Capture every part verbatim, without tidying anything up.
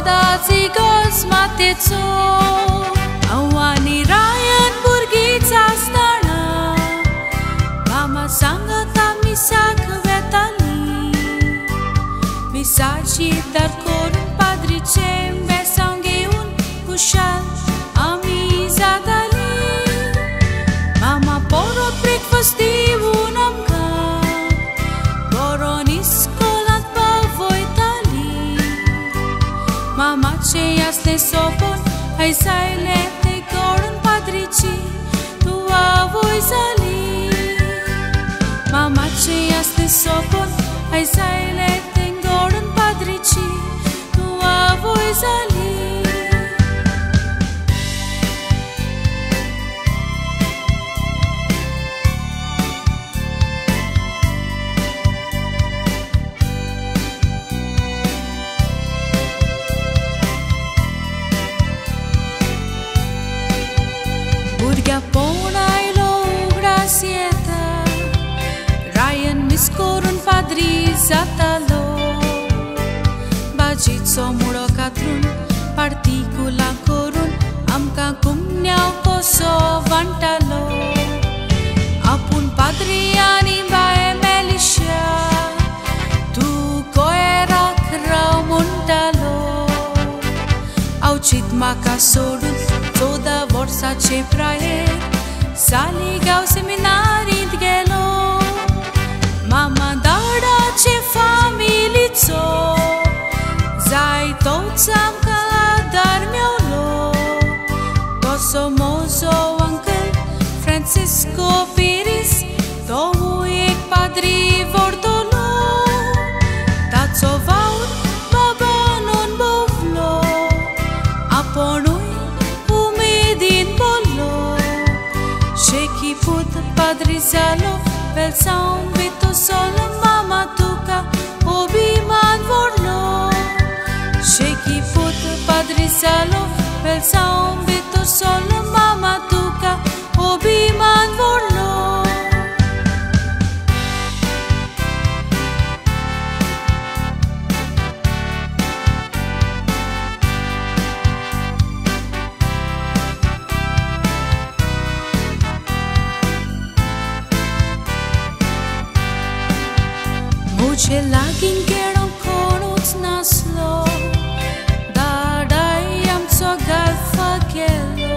Badați gos matețo Awani Ryan burgița stana Mama sangata misak vetali Misaci dar corun padricem Besangheun kushal amizadali Mama poro breakfastivun amka Boronis kolat bavoitali Mama ce jasne sopon Ai saile te corun padrici Tu avoi zali Mama ce jasne sopon Ai saile te corun padrici Tu avoi zali Burga pona ilo gracieta Ryan miscorun padrizata lo Bajitso muro katrun particula corun Amka kumnyau koso vantalo Apun padriani bae melisha Tu koera kramuntalo Aucit maka sodun Toda वर्षाचे प्राये साली गाव सेमिनारीत गेलो मामा दाडाचे फामिलीचो जायतोच आमकां आदार मेवलो कसो मोजो अंकल फ्रांसिस्को पिरीस तोवूय एक पाद्री व्हरतलो ताचो वावर बाबानून भोवलो आपुणूय Sheki put padrizalo Vel saum vito solo mama tuca Obi man vorlo Sheki put padrizalo Vel saum vito solo mama tuca Obi man vorlo Muce lagin gheron conuț naslo Dadai am so galfa gelo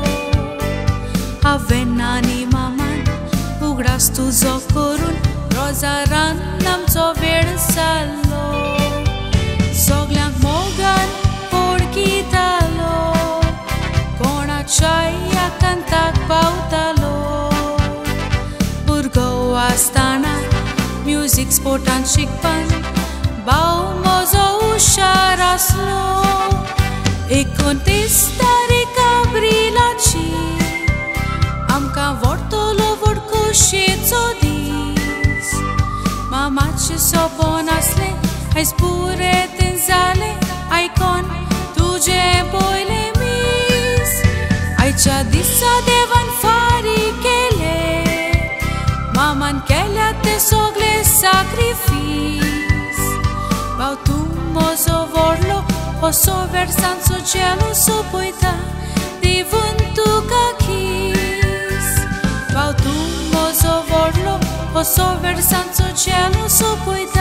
Avenani maman Ugras tu zocorun Rozaran nam so versalo Soglang mogan porchitalo Cona chaia cantac pautalo Burgo astana Music, sport and chic pan Bau mozo usharaslo E contestare cabrilaci Amka vortolo vorcușițo dis Mama ce soponasle Ai spure tenzale Ai con tuge boile mis Ai cea disa devan farikele Maman kelea te sogle sacrifice Bau tu mozo vorlo O so versan so cielo so poita Divuntu ca chis Bau tu mozo vorlo O so versan so cielo so poita